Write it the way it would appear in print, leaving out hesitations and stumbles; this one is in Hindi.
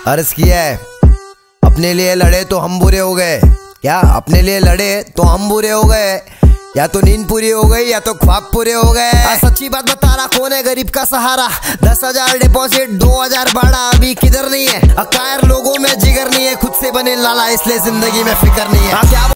अर्ज किया है, अपने लिए लड़े तो हम बुरे हो गए। क्या अपने लिए लड़े तो हम बुरे हो गए? या तो नींद पूरी हो गई या तो ख्वाब पूरे हो गए। सच्ची बात बता रहा, कौन है गरीब का सहारा? 10,000 डिपॉजिट 2,000 भाड़ा, अभी किधर नहीं है। अकायर लोगों में जिगर नहीं है, खुद से बने लाला इसलिए जिंदगी में फिक्र नहीं है। क्या